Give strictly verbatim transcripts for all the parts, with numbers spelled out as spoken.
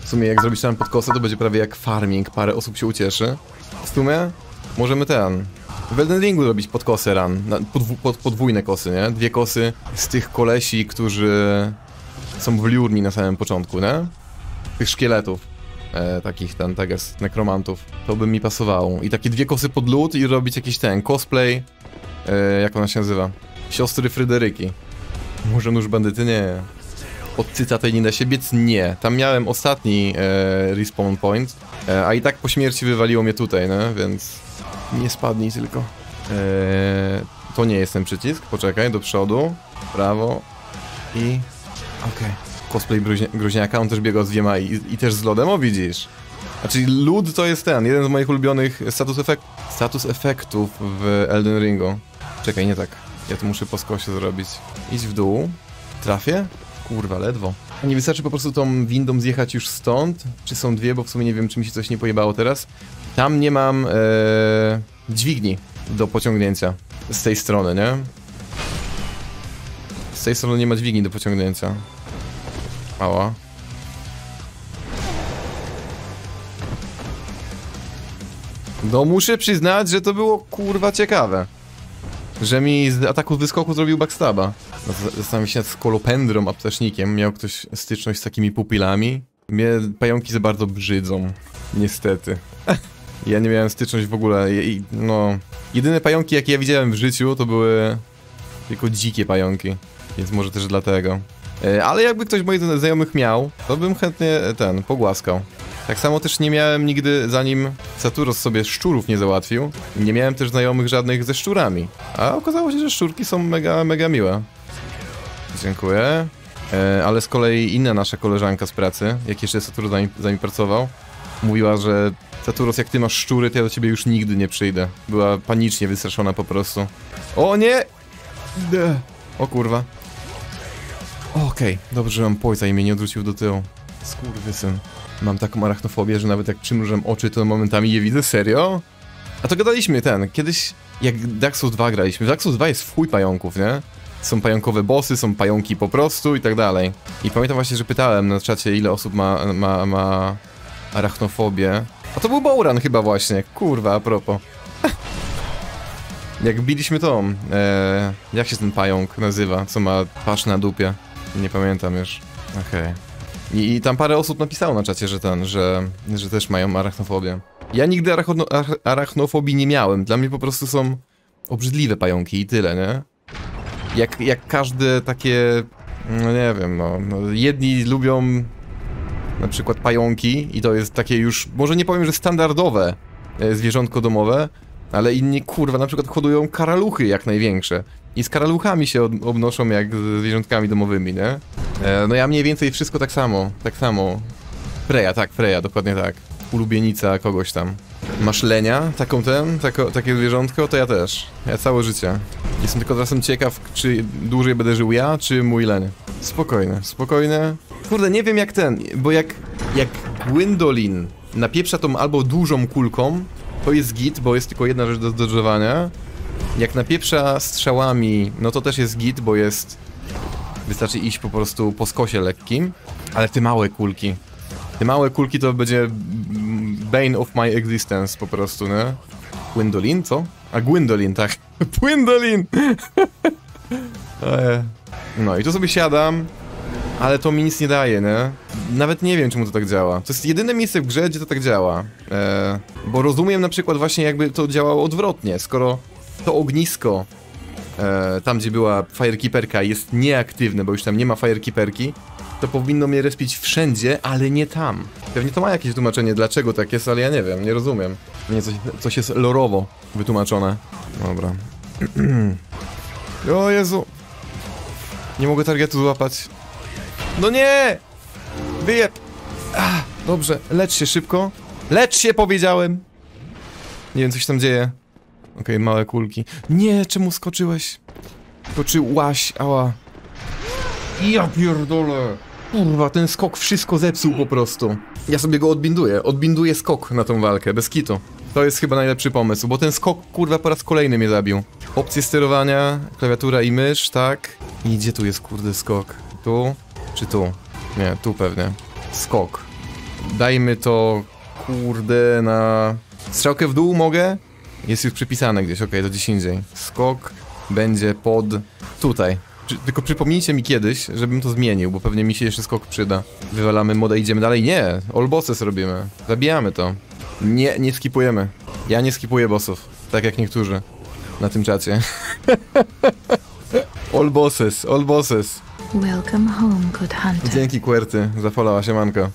W sumie jak zrobić tam podkosę, to będzie prawie jak farming, parę osób się ucieszy. W sumie możemy ten... w Elden Ringu robić podkosę run, podw pod, podwójne kosy, nie? Dwie kosy z tych kolesi, którzy są w Liurni na samym początku, nie? Tych szkieletów, e, takich ten, tak jest, nekromantów. To by mi pasowało. I takie dwie kosy pod lód i robić jakiś ten cosplay, e, jak ona się nazywa? Siostry Fryderyki. Może nóż bandyty? Nie. Od cytatej nie da się biec? Nie. Tam miałem ostatni e, respawn point, e, a i tak po śmierci wywaliło mnie tutaj, nie? Więc nie spadnij tylko. E, to nie jest ten przycisk. Poczekaj, do przodu, prawo i... okej. Okay. Cosplay groźniaka, on też biegał z dwiema i, i też z lodem, o widzisz. Znaczy lód to jest ten, jeden z moich ulubionych status, efekt, status efektów w Elden Ringu. Czekaj, nie tak. Ja to muszę po skosie zrobić. Idź w dół. Trafię? Kurwa, ledwo. A nie wystarczy po prostu tą windą zjechać już stąd? Czy są dwie, bo w sumie nie wiem, czy mi się coś nie pojebało teraz. Tam nie mam ee, dźwigni do pociągnięcia. Z tej strony, nie? Z tej strony nie ma dźwigni do pociągnięcia. Mała. No muszę przyznać, że to było kurwa ciekawe. Że mi z ataku wyskoku zrobił backstaba. Zastanawiam się nad skolopendrą, aptecznikiem. Miał ktoś styczność z takimi pupilami. Mnie pająki za bardzo brzydzą. Niestety. Ja nie miałem styczność w ogóle. I, no... jedyne pająki, jakie ja widziałem w życiu, to były... tylko dzikie pająki. Więc może też dlatego. Ale jakby ktoś z moich znajomych miał, to bym chętnie ten, pogłaskał. Tak samo też nie miałem nigdy, zanim Saturos sobie szczurów nie załatwił, nie miałem też znajomych żadnych ze szczurami. A okazało się, że szczurki są mega, mega miłe. Dziękuję. E, ale z kolei inna nasza koleżanka z pracy, jak jeszcze Saturos za nami pracował, mówiła, że Saturos, jak ty masz szczury, to ja do ciebie już nigdy nie przyjdę. Była panicznie wystraszona po prostu. O nie! O kurwa. Okej, okay. Dobrze, że mam pojca i mnie nie odwrócił do tyłu. Skurwysyn. Mam taką arachnofobię, że nawet jak przymrużam oczy, to momentami je widzę. Serio? A to gadaliśmy ten, kiedyś jak Dark Souls dwa graliśmy. W Dark Souls dwa jest w chuj pająków, nie? Są pająkowe bossy, są pająki po prostu i tak dalej. I pamiętam właśnie, że pytałem na czacie, ile osób ma, ma, ma arachnofobię. A to był Bouran chyba właśnie, kurwa, a propos. Jak biliśmy tą, e, jak się ten pająk nazywa, co ma pasz na dupie? Nie pamiętam już. Okej. Okay. I, I tam parę osób napisało na czacie, że ten, że, że też mają arachnofobię. Ja nigdy arachno, arachnofobii nie miałem. Dla mnie po prostu są obrzydliwe pająki i tyle, nie? Jak, jak każde takie, no nie wiem, no, no jedni lubią na przykład pająki i to jest takie już, może nie powiem, że standardowe e, zwierzątko domowe, ale inni, kurwa, na przykład hodują karaluchy jak największe. I z karaluchami się od, obnoszą jak z zwierzątkami domowymi, nie? E, no ja mniej więcej wszystko tak samo, tak samo. Freja, tak, Freja, dokładnie tak. Ulubienica kogoś tam. Masz lenia, taką ten, tako, takie zwierzątko, to ja też. Ja całe życie. Jestem tylko czasem ciekaw, czy dłużej będę żył ja, czy mój leń. Spokojne, spokojne. Kurde, nie wiem jak ten, bo jak, jak Gwendolyn napieprza tą albo dużą kulką, to jest git, bo jest tylko jedna rzecz do zdodżowania. Jak napieprza strzałami, no to też jest git, bo jest... wystarczy iść po prostu po skosie lekkim. Ale te małe kulki. Te małe kulki to będzie... bane of my existence po prostu, nie? Gwendolyn, co? A Gwendolyn, tak. Gwendolyn! No i tu sobie siadam. Ale to mi nic nie daje, nie? Nawet nie wiem, czemu to tak działa. To jest jedyne miejsce w grze, gdzie to tak działa. Eee, bo rozumiem na przykład właśnie, jakby to działało odwrotnie. Skoro to ognisko, e, tam gdzie była Firekeeperka, jest nieaktywne, bo już tam nie ma Firekeeperki, to powinno mnie respić wszędzie, ale nie tam. Pewnie to ma jakieś tłumaczenie, dlaczego tak jest, ale ja nie wiem, nie rozumiem. Nie, coś, coś jest lorowo wytłumaczone. Dobra. O Jezu. Nie mogę targetu złapać. No nie! Wyjeb! Ah, dobrze, lecz się szybko. Lecz się, powiedziałem! Nie wiem, co się tam dzieje. Okej, okay, małe kulki. Nie, czemu skoczyłeś? Skoczyłaś, ała. Ja pierdolę! Kurwa, ten skok wszystko zepsuł po prostu. Ja sobie go odbinduję. Odbinduję skok na tą walkę, bez kitu. To jest chyba najlepszy pomysł, bo ten skok, kurwa, po raz kolejny mnie zabił. Opcje sterowania, klawiatura i mysz, tak. I gdzie tu jest, kurde, skok? Tu? Czy tu? Nie, tu pewnie. Skok. dajmy to, kurde, na... Strzałkę w dół mogę? Jest już przypisane gdzieś, okej, okay, to gdzieś indziej. Skok będzie pod... tutaj. Przy, tylko przypomnijcie mi kiedyś, żebym to zmienił, bo pewnie mi się jeszcze skok przyda. Wywalamy moda, idziemy dalej. Nie, all bosses robimy. Zabijamy to. Nie, nie skipujemy. Ja nie skipuję bossów, tak jak niektórzy na tym czacie. All bosses, all bosses. Welcome home, good hunter. Dzięki Querty za followa, siemanko.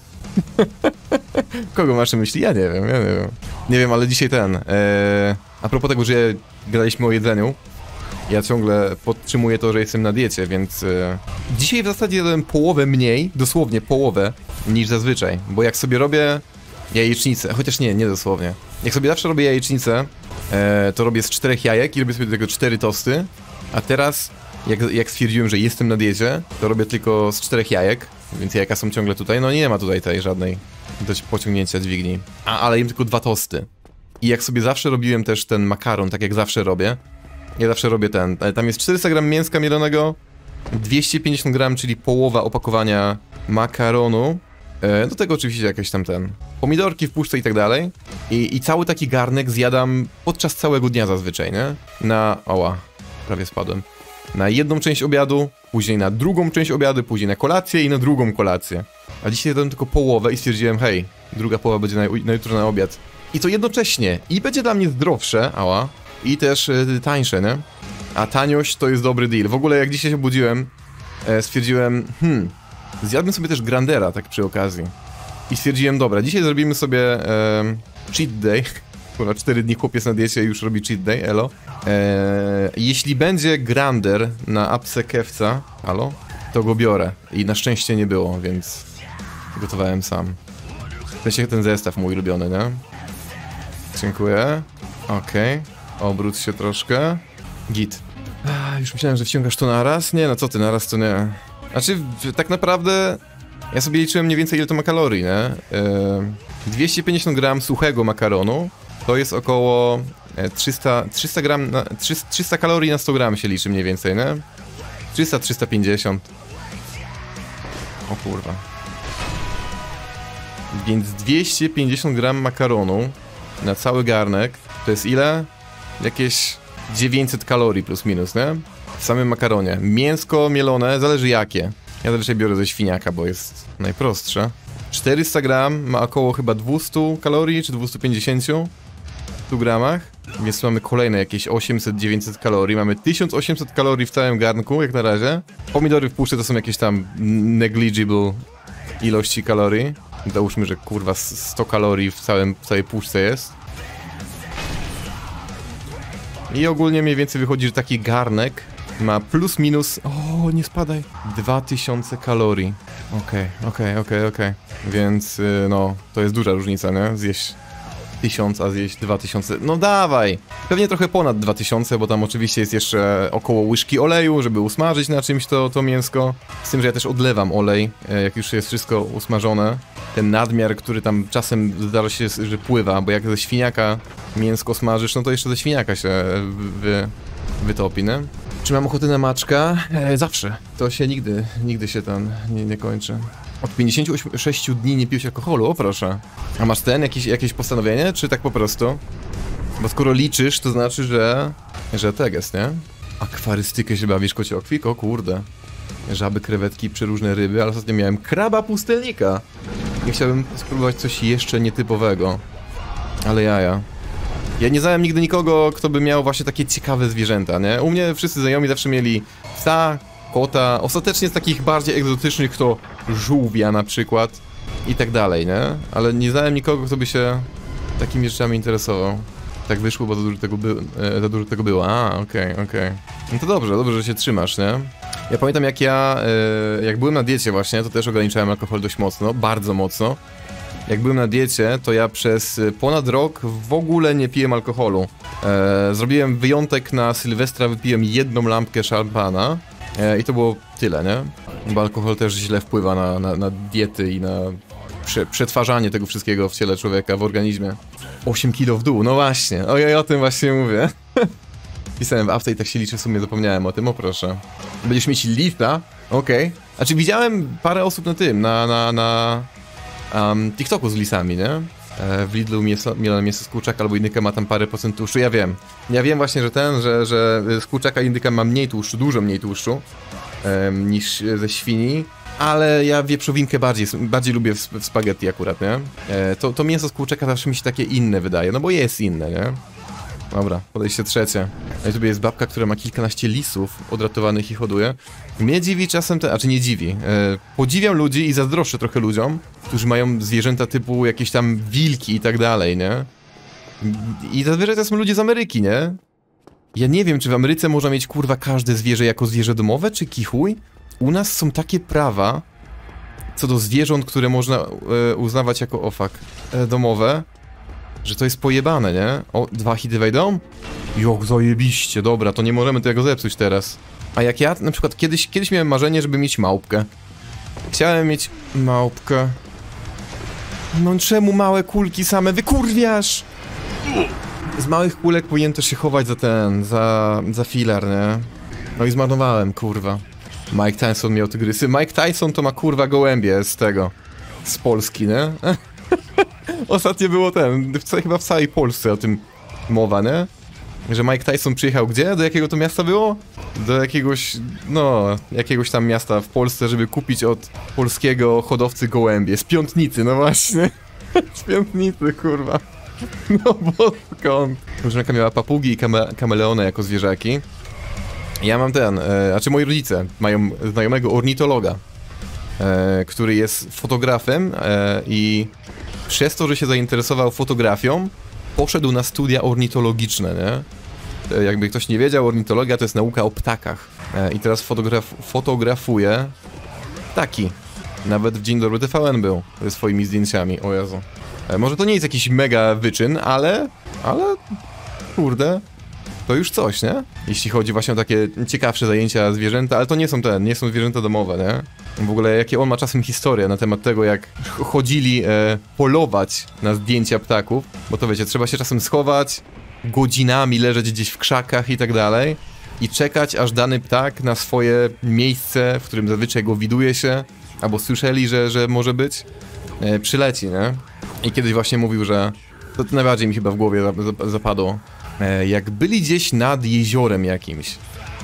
Kogo masz na myśli? Ja nie wiem, ja nie wiem. Nie wiem, ale dzisiaj ten... Ee, a propos tego, że graliśmy o jedzeniu, ja ciągle podtrzymuję to, że jestem na diecie, więc... E, dzisiaj w zasadzie jadłem połowę mniej, dosłownie połowę, niż zazwyczaj. Bo jak sobie robię jajecznicę, chociaż nie, nie dosłownie. Jak sobie zawsze robię jajecznicę, e, to robię z czterech jajek i robię sobie do tego cztery tosty. A teraz, jak, jak stwierdziłem, że jestem na diecie, to robię tylko z czterech jajek, więc jajka są ciągle tutaj. No nie ma tutaj tej żadnej dość pociągnięcia dźwigni. A, ale jem tylko dwa tosty. I jak sobie zawsze robiłem też ten makaron, tak jak zawsze robię, ja zawsze robię ten, tam jest czterysta gram mięska mielonego, dwieście pięćdziesiąt gram, czyli połowa opakowania makaronu, e, do tego oczywiście jakieś tam ten, pomidorki w puszce i tak dalej. I, i cały taki garnek zjadam podczas całego dnia zazwyczaj, nie? Na, oła, prawie spadłem. Na jedną część obiadu, później na drugą część obiadu, później na kolację i na drugą kolację. A dzisiaj jadłem tylko połowę i stwierdziłem, hej, druga połowa będzie na, na jutro na obiad. I to jednocześnie. I będzie dla mnie zdrowsze, ała, i też y, tańsze, nie? A taniość to jest dobry deal. W ogóle jak dzisiaj się obudziłem, e, stwierdziłem, hmm, zjadłem sobie też Grandera, tak przy okazji. I stwierdziłem, dobra, dzisiaj zrobimy sobie e, cheat day. Kurwa, cztery dni chłopiec na diecie już robi cheat day, elo. E, jeśli będzie Grander na apce Kewca, halo, to go biorę. I na szczęście nie było, więc gotowałem sam. W sensie ten zestaw mój ulubiony, nie? Dziękuję. Okej. Okay. Obróć się troszkę. Git. Ach, już myślałem, że wciągasz to na raz? Nie, no co ty, na raz to nie. Znaczy, tak naprawdę ja sobie liczyłem mniej więcej ile to ma kalorii, nie? Yy, dwieście pięćdziesiąt gram suchego makaronu to jest około trzysta, trzysta gram na, trzysta kalorii na sto gram się liczy mniej więcej, nie? trzysta do trzystu pięćdziesięciu. O kurwa. Więc dwieście pięćdziesiąt gram makaronu na cały garnek to jest ile? Jakieś dziewięćset kalorii plus minus, nie? W samym makaronie. Mięsko mielone, zależy jakie. Ja zazwyczaj biorę ze świniaka, bo jest najprostsze. czterysta gram ma około chyba dwieście kalorii, czy dwieście pięćdziesiąt w stu gramach. Więc mamy kolejne jakieś osiemset do dziewięciuset kalorii. Mamy tysiąc osiemset kalorii w całym garnku, jak na razie. Pomidory w puszce to są jakieś tam negligible ilości kalorii. Załóżmy, że kurwa sto kalorii w, całym, w całej puszce jest. I ogólnie mniej więcej wychodzi, że taki garnek ma plus minus... O, nie spadaj! dwa tysiące kalorii. Okej, okej, okej, okej. Więc yy, no, to jest duża różnica, nie? Zjeść tysiąc, a zjeść dwa tysiące. No dawaj! Pewnie trochę ponad dwa tysiące, bo tam oczywiście jest jeszcze około łyżki oleju, żeby usmażyć na czymś to, to mięsko. Z tym, że ja też odlewam olej, jak już jest wszystko usmażone. Ten nadmiar, który tam czasem zdarza się, że pływa, bo jak ze świniaka mięsko smażysz, no to jeszcze ze świniaka się wy, wytopi, nie? Czy mam ochotę na maczka? E, zawsze. To się nigdy, nigdy się tam nie, nie kończy. Od pięćdziesięciu sześciu dni nie piłeś alkoholu, o proszę. A masz ten, jakieś, jakieś postanowienie, czy tak po prostu? Bo skoro liczysz, to znaczy, że... że tak jest, nie? Akwarystykę się bawisz, kociokwik? O kurde. Żaby, krewetki, przeróżne ryby, ale ostatnio miałem kraba pustelnika. I chciałbym spróbować coś jeszcze nietypowego. Ale jaja. Ja nie znałem nigdy nikogo, kto by miał właśnie takie ciekawe zwierzęta, nie? U mnie wszyscy znajomi zawsze mieli psa, kota, ostatecznie z takich bardziej egzotycznych to żółwia na przykład i tak dalej, nie? Ale nie znałem nikogo, kto by się takimi rzeczami interesował. Tak wyszło, bo za dużo tego, by, e, za dużo tego było. A, okej, okay, okej. Okay. No to dobrze, dobrze, że się trzymasz, nie? Ja pamiętam jak ja, e, jak byłem na diecie właśnie, to też ograniczałem alkohol dość mocno, bardzo mocno. Jak byłem na diecie, to ja przez ponad rok w ogóle nie piłem alkoholu. E, zrobiłem wyjątek na Sylwestra, wypiłem jedną lampkę szampana e, i to było tyle, nie? Bo alkohol też źle wpływa na, na, na diety i na prze, przetwarzanie tego wszystkiego w ciele człowieka, w organizmie. osiem kilo w dół, no właśnie, ojej, o tym właśnie mówię. Pisałem w After i tak się liczy, w sumie zapomniałem o tym, o proszę. Będziesz mieć lifta? Okej. Okay. Znaczy widziałem parę osób na tym, na, na, na um, TikToku z lisami, nie? E, w Lidlu mięso, mielone mięso z kurczaka albo indyka ma tam parę procent tłuszczu, ja wiem. Ja wiem właśnie, że ten, że, że z kurczaka indyka ma mniej tłuszczu, dużo mniej tłuszczu e, niż ze świni. Ale ja wieprzowinkę bardziej, bardziej lubię w, w spaghetti akurat, nie? E, to, to mięso z kurczaka zawsze mi się takie inne wydaje, no bo jest inne, nie? Dobra, podejście trzecie. No i tu jest babka, która ma kilkanaście lisów odratowanych i hoduje. Mnie dziwi czasem, te, a czy nie dziwi, e, podziwiam ludzi i zazdroszczę trochę ludziom, którzy mają zwierzęta typu jakieś tam wilki i tak dalej, nie? I zazwyczaj to są ludzie z Ameryki, nie? Ja nie wiem, czy w Ameryce można mieć kurwa każde zwierzę jako zwierzę domowe, czy kichuj? U nas są takie prawa co do zwierząt, które można e, uznawać jako ofak e, domowe, że to jest pojebane, nie? O, dwa hity wejdą? Jok, zajebiście, dobra, to nie możemy tego zepsuć teraz. A jak ja, na przykład, kiedyś, kiedyś miałem marzenie, żeby mieć małpkę. Chciałem mieć małpkę. No czemu małe kulki same wykurwiasz? Z małych kulek powinien też się chować za ten, za, za filar, nie? No i zmarnowałem, kurwa. Mike Tyson miał tygrysy. Mike Tyson to ma kurwa gołębie z tego, z Polski, nie? Ostatnio było ten, w, chyba w całej Polsce o tym mowa, nie? Że Mike Tyson przyjechał gdzie? Do jakiego to miasta było? Do jakiegoś, no, jakiegoś tam miasta w Polsce, żeby kupić od polskiego hodowcy gołębie. Z Piątnicy, no właśnie. Z Piątnicy, kurwa. No bo skąd? Koleżanka miała papugi i kame kameleony jako zwierzaki. Ja mam ten, e, znaczy moi rodzice mają znajomego ornitologa, e, który jest fotografem e, i przez to, że się zainteresował fotografią, poszedł na studia ornitologiczne, nie? E, jakby ktoś nie wiedział, ornitologia to jest nauka o ptakach. E, I teraz fotograf fotografuje ptaki. Nawet w Dzień Dobry T V N był ze swoimi zdjęciami, o Jezu. E, może to nie jest jakiś mega wyczyn, ale... ale... kurde... to już coś, nie? Jeśli chodzi właśnie o takie ciekawsze zajęcia zwierzęta, ale to nie są te, nie są zwierzęta domowe, nie? W ogóle jakie on ma czasem historię na temat tego, jak chodzili e, polować na zdjęcia ptaków, bo to wiecie, trzeba się czasem schować, godzinami leżeć gdzieś w krzakach i tak dalej i czekać, aż dany ptak na swoje miejsce, w którym zazwyczaj go widuje się, albo słyszeli, że, że może być, e, przyleci, nie? I kiedyś właśnie mówił, że to, to najbardziej mi chyba w głowie zapadło. Jak byli gdzieś nad jeziorem jakimś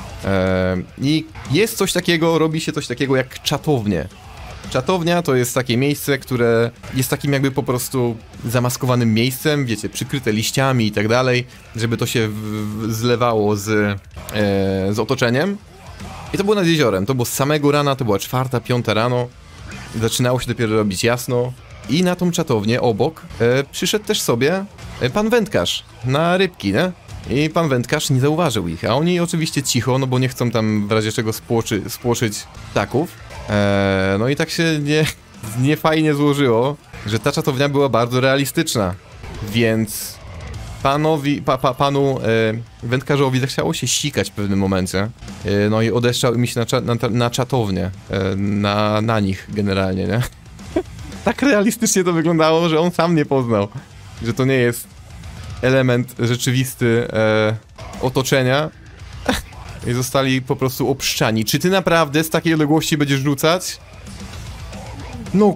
e, i jest coś takiego, robi się coś takiego jak czatownie. Czatownia to jest takie miejsce, które jest takim jakby po prostu zamaskowanym miejscem, wiecie, przykryte liściami i tak dalej, żeby to się w, w, zlewało z, e, z otoczeniem. I to było nad jeziorem, to było z samego rana, to była czwarta, piąta rano, zaczynało się dopiero robić jasno. I na tą czatownię obok e, przyszedł też sobie e, pan wędkarz na rybki, nie? I pan wędkarz nie zauważył ich, a oni oczywiście cicho, no bo nie chcą tam w razie czego spłoczy, spłoszyć ptaków. E, no i tak się nie, nie fajnie złożyło, że ta czatownia była bardzo realistyczna. Więc panowi, pa, pa, panu e, wędkarzowi zachciało się sikać w pewnym momencie. E, no i odeszczał mi się na, cza, na, na czatownię, e, na, na nich generalnie, nie? Tak realistycznie to wyglądało, że on sam nie poznał, że to nie jest element rzeczywisty e, otoczenia i zostali po prostu obszczani. Czy ty naprawdę z takiej odległości będziesz rzucać? No.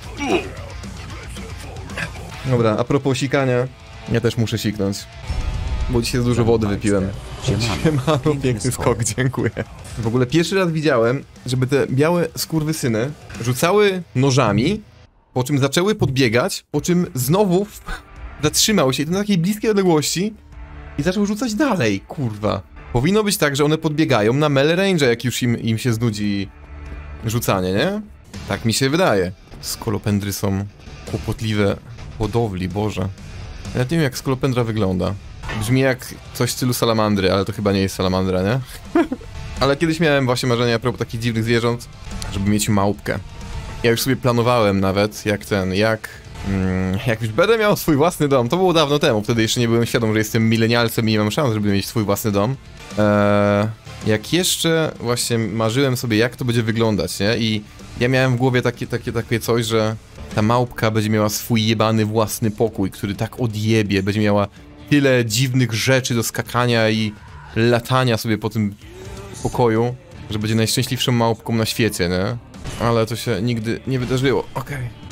Dobra, a propos sikania, ja też muszę siknąć, bo dzisiaj dużo wody wypiłem. Siemano, piękny skok, dziękuję. W ogóle pierwszy raz widziałem, żeby te białe skurwysyny rzucały nożami, po czym zaczęły podbiegać, po czym znowu zatrzymał się i to na takiej bliskiej odległości i zaczął rzucać dalej, kurwa. Powinno być tak, że one podbiegają na melee range, jak już im, im się znudzi rzucanie, nie? Tak mi się wydaje. Skolopendry są kłopotliwe hodowli, Boże. Ja nie wiem, jak skolopendra wygląda. Brzmi jak coś w stylu salamandry, ale to chyba nie jest salamandra, nie? Ale kiedyś miałem właśnie marzenie a propos takich dziwnych zwierząt, żeby mieć małpkę. Ja już sobie planowałem nawet, jak ten, jak... Mm, jak już będę miał swój własny dom, to było dawno temu, wtedy jeszcze nie byłem świadom, że jestem milenialcem i nie mam szans, żeby mieć swój własny dom. Eee, jak jeszcze właśnie marzyłem sobie, jak to będzie wyglądać, nie? I ja miałem w głowie takie, takie, takie coś, że ta małpka będzie miała swój jebany własny pokój, który tak odjebie, będzie miała tyle dziwnych rzeczy do skakania i latania sobie po tym pokoju, że będzie najszczęśliwszą małpką na świecie, nie? Ale to się nigdy nie wydarzyło. Okej. Okay.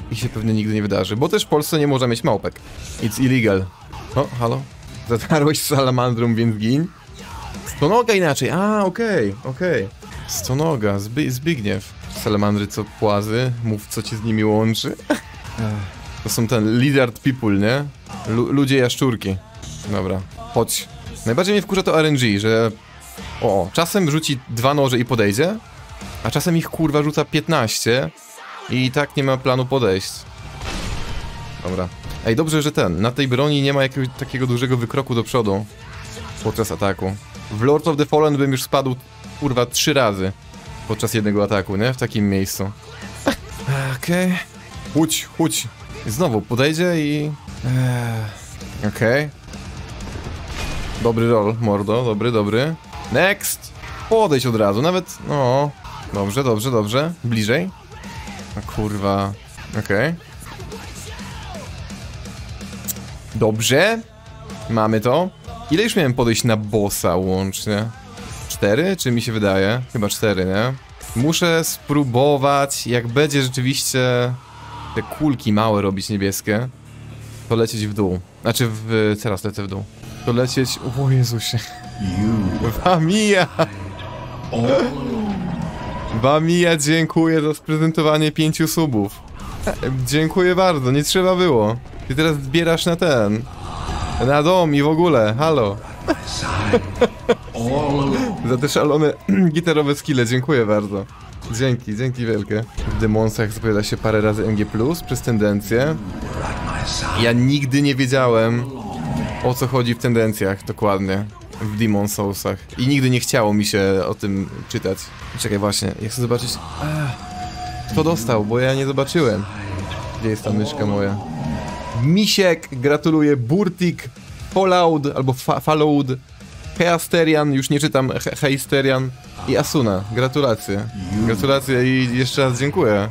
i się pewnie nigdy nie wydarzy, bo też w Polsce nie można mieć małpek. It's illegal. O, halo? Zatarłeś salamandrą, więc gin? Stonoga inaczej, a okej, okay, okej. Okay. Stonoga, Zby Zbigniew. Salamandry co płazy, mów co cię z nimi łączy. To są ten lizard people, nie? Lu ludzie jaszczurki. Dobra, chodź. Najbardziej mnie wkurza to R N G, że... O, czasem rzuci dwa noże i podejdzie, a czasem ich kurwa rzuca piętnaście i tak nie ma planu podejść. Dobra. Ej, dobrze, że ten, na tej broni nie ma jakiegoś takiego dużego wykroku do przodu podczas ataku. W Lord of the Fallen bym już spadł kurwa trzy razy podczas jednego ataku, nie? W takim miejscu. Okej. Okay. Chudź, chudź. Znowu podejdzie i... Eee. Okej. Okay. Dobry roll, mordo, dobry, dobry. Next! Podejdź od razu, nawet... No... Dobrze, dobrze, dobrze. Bliżej. A kurwa... Okej. Okay. Dobrze. Mamy to. Ile już miałem podejść na bossa łącznie? Cztery? Czy mi się wydaje? Chyba cztery, nie? Muszę spróbować, jak będzie rzeczywiście te kulki małe robić niebieskie, to lecieć w dół. Znaczy w... teraz lecę w dół. To lecieć... O Jezusie. Wamia! Wamia, dziękuję za sprezentowanie pięciu subów. Dziękuję bardzo, nie trzeba było. Ty teraz zbierasz na ten... Na dom i w ogóle, halo. Za te szalone gitarowe skille, dziękuję bardzo. Dzięki, dzięki wielkie. W Demonsach zapowiada się parę razy M G plus przez tendencję. Ja nigdy nie wiedziałem, o co chodzi w tendencjach dokładnie w Demon Soulsach. I nigdy nie chciało mi się o tym czytać. Czekaj właśnie, ja chcę zobaczyć... Ech, kto dostał, bo ja nie zobaczyłem. Gdzie jest ta myszka moja? Misiek, gratuluję, Burtik, Fallout, albo fa Fallout, Heasterian, już nie czytam, He Heisterian i Asuna. Gratulacje. Gratulacje i jeszcze raz dziękuję.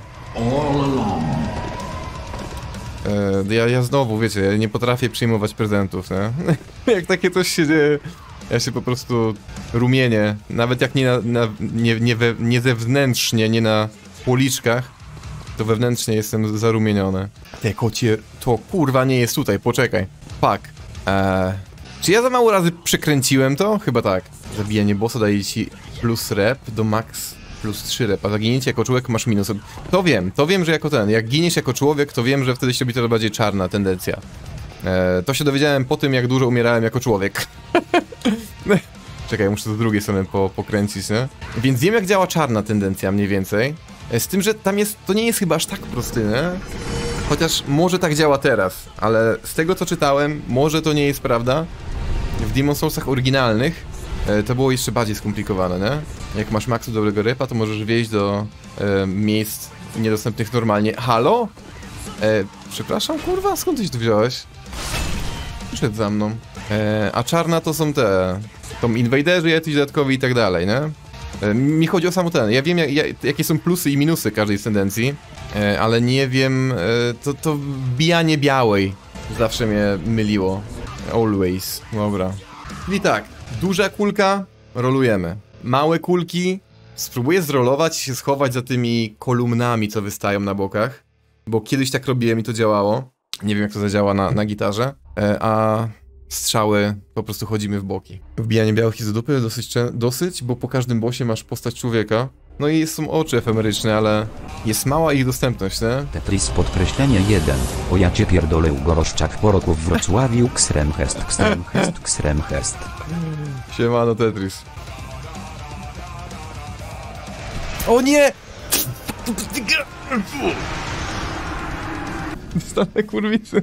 E, ja, ja znowu, wiecie, ja nie potrafię przyjmować prezentów, nie? Jak takie coś się dzieje, ja się po prostu rumienię. Nawet jak nie, na, na, nie, nie, we, nie zewnętrznie, nie na policzkach, to wewnętrznie jestem zarumieniony. Te kocie, to kurwa nie jest tutaj, poczekaj. Fuck. Eee, czy ja za mało razy przekręciłem to? Chyba tak. Zabijanie bossa daje ci plus rep do max plus trzy rep, a zaginięcie jako człowiek masz minus. To wiem, to wiem, że jako ten, jak giniesz jako człowiek, to wiem, że wtedy się robi to bardziej czarna tendencja. Eee, to się dowiedziałem po tym, jak dużo umierałem jako człowiek. Czekaj, muszę to z drugiej strony po, pokręcić, nie? Więc wiem, jak działa czarna tendencja mniej więcej. Z tym, że tam jest, to nie jest chyba aż tak prosty, nie? Chociaż może tak działa teraz, ale z tego co czytałem, może to nie jest prawda. W Demon Soulsach oryginalnych e, to było jeszcze bardziej skomplikowane, nie? Jak masz maksu dobrego repa, to możesz wejść do e, miejsc niedostępnych normalnie. Halo? E, przepraszam, kurwa, skąd ty się tu wziąłeś? Przyszedł za mną. E, a czarna to są te... Są inwaderzy, jakiś dodatkowi i tak dalej, nie? Mi chodzi o samo ten, ja wiem jak, jak, jakie są plusy i minusy każdej z tendencji, e, ale nie wiem, e, to, to wbijanie białej zawsze mnie myliło. Always, dobra. Czyli tak, duża kulka, rolujemy. Małe kulki, spróbuję zrolować i się schować za tymi kolumnami, co wystają na bokach, bo kiedyś tak robiłem i to działało. Nie wiem jak to zadziała na, na gitarze, e, a... strzały, po prostu chodzimy w boki. Wbijanie białych i z dupy dosyć, dosyć, bo po każdym bossie masz postać człowieka. No i są oczy efemeryczne, ale jest mała ich dostępność, nie? Tetris podkreślenie jeden. O ja cię pierdolę Goroszczak po roku w Wrocławiu Ksremhest, Ksremhest, Ksremhest. Siemano Tetris. O nie! Dostanę kurwicy.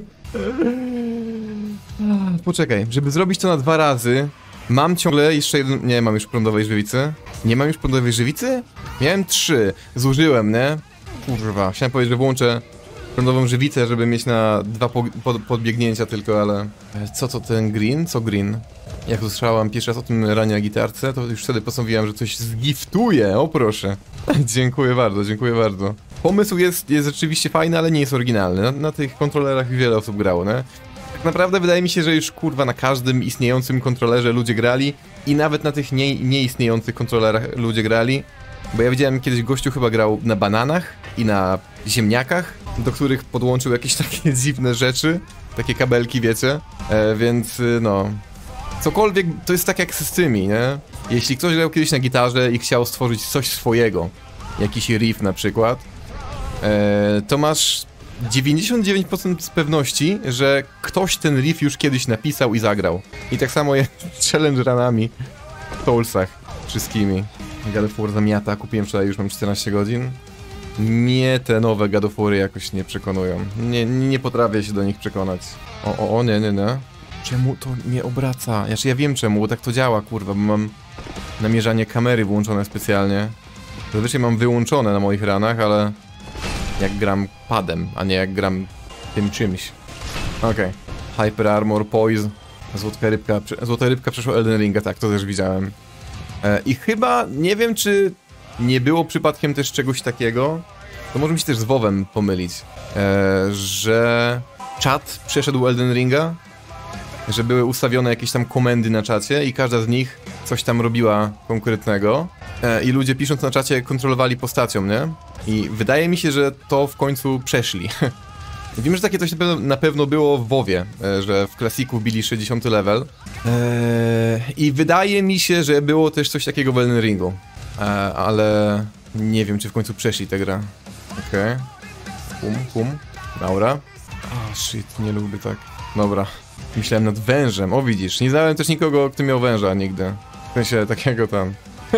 Poczekaj, żeby zrobić to na dwa razy, mam ciągle jeszcze jeden... Nie mam już prądowej żywicy. Nie mam już prądowej żywicy? Miałem trzy. Zużyłem, nie? Kurwa, chciałem powiedzieć, że włączę prądową żywicę, żeby mieć na dwa po, po, podbiegnięcia tylko, ale... Co to ten green? Co green? Jak usłyszałam pierwszy raz o tym ranie na gitarce, to już wtedy postanowiłem, że coś zgiftuję, o proszę. Dziękuję bardzo, dziękuję bardzo. Pomysł jest, jest rzeczywiście fajny, ale nie jest oryginalny. Na, na tych kontrolerach wiele osób grało, nie? Tak naprawdę wydaje mi się, że już kurwa na każdym istniejącym kontrolerze ludzie grali i nawet na tych nie, nieistniejących kontrolerach ludzie grali. Bo ja widziałem kiedyś gościu chyba grał na bananach i na ziemniakach do których podłączył jakieś takie dziwne rzeczy, takie kabelki, wiecie, e, więc y, no... Cokolwiek, to jest tak jak z tymi, nie? Jeśli ktoś grał kiedyś na gitarze i chciał stworzyć coś swojego, jakiś riff na przykład, e, to masz dziewięćdziesiąt dziewięć procent z pewności, że ktoś ten riff już kiedyś napisał i zagrał. I tak samo jest z challenge runami w Soulsach wszystkimi. God of War zamiata, kupiłem wczoraj, już mam czternaście godzin. Mnie te nowe God of Wary jakoś nie przekonują. Nie, nie potrafię się do nich przekonać. O, o, o, nie, nie, nie. Czemu to mnie obraca? Znaczy ja wiem czemu, bo tak to działa, kurwa, bo mam namierzanie kamery włączone specjalnie. Zazwyczaj mam wyłączone na moich ranach, ale jak gram padem, a nie jak gram tym czymś. Okej. Okay. Hyper Armor, Poise, Złota Rybka, Złota Rybka przeszła Elden Ringa, tak, to też widziałem. E, I chyba, nie wiem czy nie było przypadkiem też czegoś takiego, to może mi się też z WoWem pomylić, e, że czat przeszedł Elden Ringa, że były ustawione jakieś tam komendy na czacie i każda z nich coś tam robiła konkretnego e, i ludzie pisząc na czacie kontrolowali postacią, nie? I wydaje mi się, że to w końcu przeszli. Wiem, że takie coś na pewno było w WoWie, e, że w klasiku bili sześćdziesiąty level e, i wydaje mi się, że było też coś takiego w Elden Ringu, e, ale nie wiem, czy w końcu przeszli tę grę. Okej. Okay. Hum, hum. Dobra. Oh shit, nie lubię tak. Dobra. Myślałem nad wężem, o widzisz, nie znałem też nikogo, kto miał węża nigdy. W sensie takiego tam.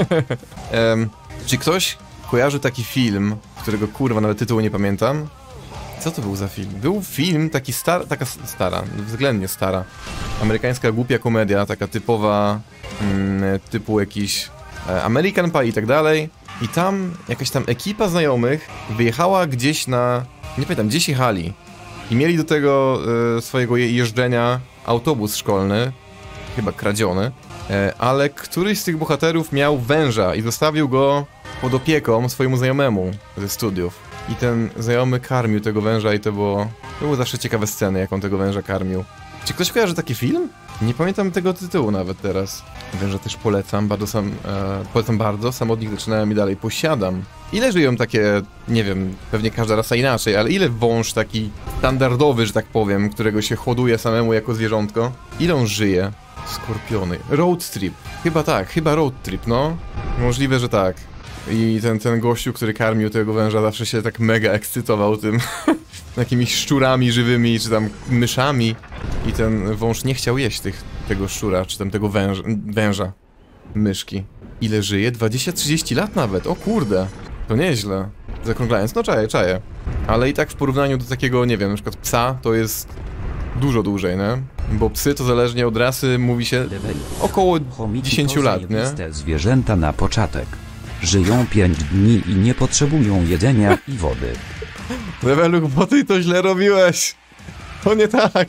um, czy ktoś kojarzy taki film, którego kurwa nawet tytułu nie pamiętam? Co to był za film? Był film taki star, taka stara, względnie stara. Amerykańska głupia komedia, taka typowa, mm, typu jakiś e, American Pie i tak dalej. I tam jakaś tam ekipa znajomych wyjechała gdzieś na, nie pamiętam, gdzieś jechali. I mieli do tego e, swojego je jeżdżenia autobus szkolny, chyba kradziony, e, ale któryś z tych bohaterów miał węża i zostawił go pod opieką swojemu znajomemu ze studiów. I ten znajomy karmił tego węża i to było... To były zawsze ciekawe sceny, jak on tego węża karmił. Czy ktoś kojarzy taki film? Nie pamiętam tego tytułu nawet teraz. Węża też polecam, bardzo sam... E, polecam bardzo, sam od nich zaczynałem i dalej posiadam. Ile żyją takie, nie wiem, pewnie każda rasa inaczej, ale ile wąż taki standardowy, że tak powiem, którego się hoduje samemu jako zwierzątko? Ile on żyje? Skorpiony. Road trip. Chyba tak, chyba road trip, no. Możliwe, że tak. I ten, ten gościu, który karmił tego węża, zawsze się tak mega ekscytował tym jakimiś szczurami żywymi, czy tam myszami. I ten wąż nie chciał jeść tych, tego szczura, czy tam tego węża, węża. Myszki. Ile żyje? dwadzieścia trzydzieści lat nawet, o kurde. To nieźle. Zakrąglając, no czaję, czaję. Ale i tak w porównaniu do takiego, nie wiem, na przykład psa, to jest dużo dłużej, nie? Bo psy to zależnie od rasy, mówi się około dziesięć lat, nie? Zwierzęta na początek. Żyją pięć dni i nie potrzebują jedzenia i wody. Levelu, bo ty to źle robiłeś. To nie tak.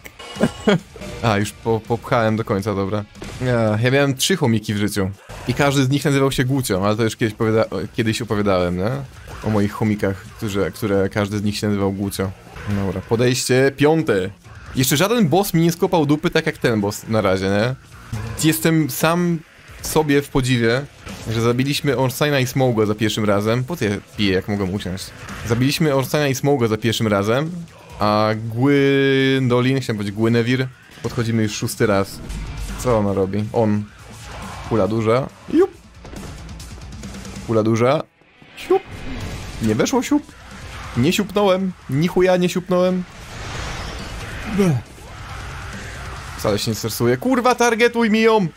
A, już po, popchałem do końca, dobra. Ja, ja miałem trzy chomiki w życiu. I każdy z nich nazywał się Gucio, ale to już kiedyś, powiada kiedyś opowiadałem, nie? O moich chomikach, którzy, które każdy z nich się nazywał Gucio. Dobra, podejście piąte. Jeszcze żaden boss mi nie skopał dupy tak jak ten boss na razie, nie? Jestem sam sobie w podziwie, że zabiliśmy Orsteina i Smougha za pierwszym razem. Po co ja piję, jak mogę usiąść? Zabiliśmy Orsteina i Smougha za pierwszym razem, a Gwendolyn, chciałem powiedzieć Guinevere, podchodzimy już szósty raz. Co ona robi? On. Kula duża. Jup. Kula duża. Siup. Nie weszło siup. Nie siupnąłem. Ni chuja nie siupnąłem. Wcale się nie stresuję. Kurwa, targetuj mi ją!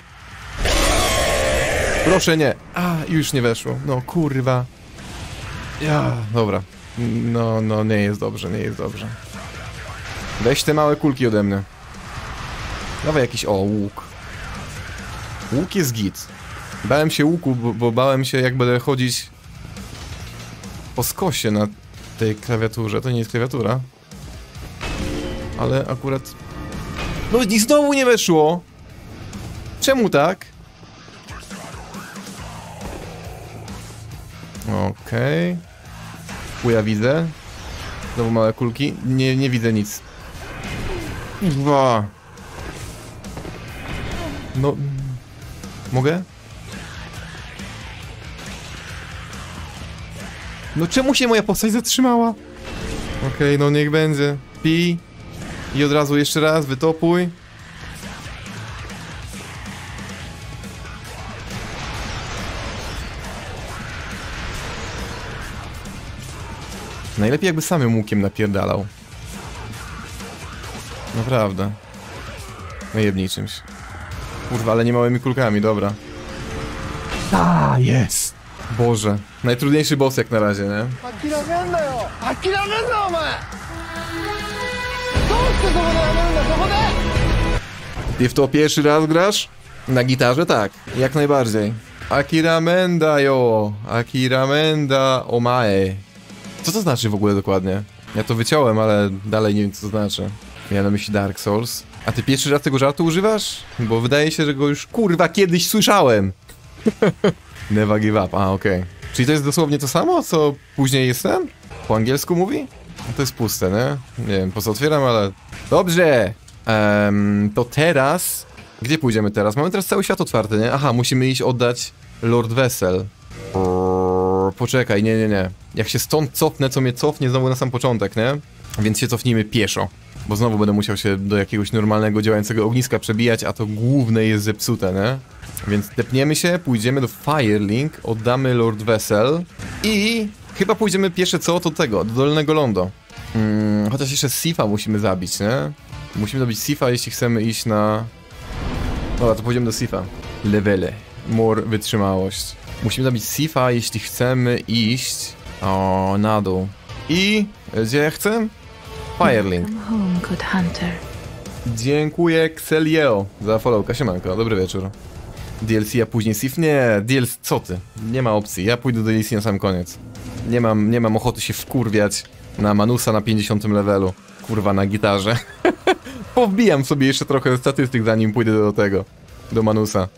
Proszę nie. A, już nie weszło. No kurwa. Ja, dobra. No, no, nie jest dobrze, nie jest dobrze. Weź te małe kulki ode mnie. Dawaj jakiś, o, łuk. Łuk jest git. Bałem się łuku, bo, bo bałem się, jak będę chodzić po skosie na tej klawiaturze. To nie jest klawiatura. Ale akurat... No i znowu nie weszło! Czemu tak? Okej. Okay. Chuja widzę. Znowu małe kulki. Nie, nie widzę nic. Dwa. No... Mogę? No czemu się moja postać zatrzymała? Okej, okay, no niech będzie. Pij. I od razu jeszcze raz, wytopuj. Najlepiej jakby samym łukiem napierdalał. Naprawdę. Najebnij czymś. Kurwa, ale nie małymi kulkami, dobra. A, jest! Boże. Najtrudniejszy boss jak na razie, nie? Ty w to pierwszy raz grasz? Na gitarze? Tak, jak najbardziej. Akiramenda yo, Akiramenda omae. Co to znaczy w ogóle dokładnie? Ja to wyciąłem, ale dalej nie wiem co to znaczy. Miałem na myśli Dark Souls. A ty pierwszy raz tego żartu używasz? Bo wydaje się, że go już kurwa kiedyś słyszałem. Never give up, a okej. Okay. Czyli to jest dosłownie to samo, co później jest ten? Po angielsku mówi? No to jest puste, nie? Nie wiem, po co otwieram, ale... Dobrze! Um, to teraz... Gdzie pójdziemy teraz? Mamy teraz cały świat otwarty, nie? Aha, musimy iść oddać Lord Vessel. Poczekaj, nie, nie, nie. Jak się stąd cofnę, co mnie cofnie znowu na sam początek, nie? Więc się cofnijmy pieszo. Bo znowu będę musiał się do jakiegoś normalnego, działającego ogniska przebijać, a to główne jest zepsute, nie? Więc tepniemy się, pójdziemy do Firelink, oddamy Lord Vessel i chyba pójdziemy pierwsze co? Do tego, do Dolnego Lądu. Hmm, chociaż jeszcze Sifa musimy zabić, nie? Musimy zabić Sifa, jeśli chcemy iść na... Dobra, to pójdziemy do Sifa. Levele. More wytrzymałość. Musimy zabić Sifa, jeśli chcemy iść... O, na dół. I... Gdzie ja chcę? Firelink. Home, good hunter. Dziękuję Xelio za followka, siemanko, dobry wieczór. D L C, a później Sif? Nie, D L C, co ty? Nie ma opcji, ja pójdę do D L C na sam koniec. Nie mam, nie mam ochoty się wkurwiać na Manusa na pięćdziesiątym levelu. Kurwa, na gitarze. Powbijam sobie jeszcze trochę statystyk, zanim pójdę do tego. Do Manusa.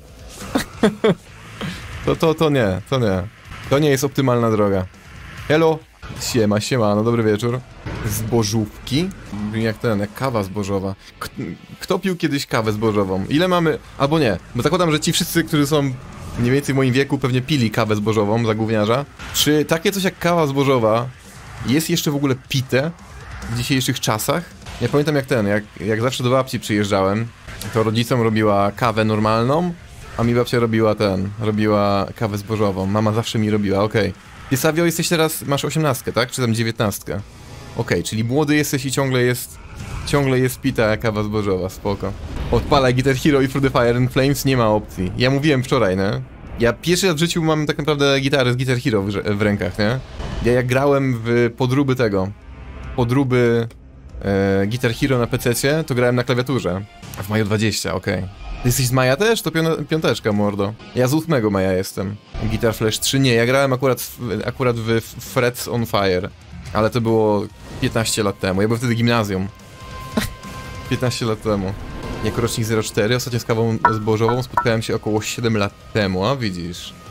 to, to, to nie, to nie. To nie jest optymalna droga. Hello. Siema, siema, no dobry wieczór. Zbożówki? Jak ten, jak kawa zbożowa. K kto pił kiedyś kawę zbożową? Ile mamy... Albo nie, bo zakładam, że ci wszyscy, którzy są mniej więcej w moim wieku, pewnie pili kawę zbożową za gówniarza. Czy takie coś jak kawa zbożowa jest jeszcze w ogóle pite w dzisiejszych czasach? Ja pamiętam jak ten, jak, jak zawsze do babci przyjeżdżałem, to rodzicom robiła kawę normalną, a mi babcia robiła ten, robiła kawę zbożową. Mama zawsze mi robiła, okej. Okay. Ty, Savio, jesteś teraz, masz osiemnastkę, tak? Czy tam dziewiętnastkę? Okej, okay, czyli młody jesteś i ciągle jest, ciągle jest pita kawa zbożowa, spoko. Odpalaj Guitar Hero i Through the Fire and Flames, nie ma opcji. Ja mówiłem wczoraj, nie? Ja pierwszy raz w życiu mam tak naprawdę gitarę z Guitar Hero w, w rękach, nie? Ja jak grałem w podróby tego, podróby e, Guitar Hero na pececie, to grałem na klawiaturze. W Maju dwadzieścia, okej. Okay. Jesteś z Maja też? To piąteczka, mordo. Ja z ósmego Maja jestem. Guitar Flash trzy nie, ja grałem akurat w, akurat w Frets on Fire. Ale to było piętnaście lat temu, ja byłem wtedy gimnazjum. piętnaście lat temu. Jako rocznik zero cztery, ostatnio z kawą zbożową spotkałem się około siedem lat temu, a widzisz.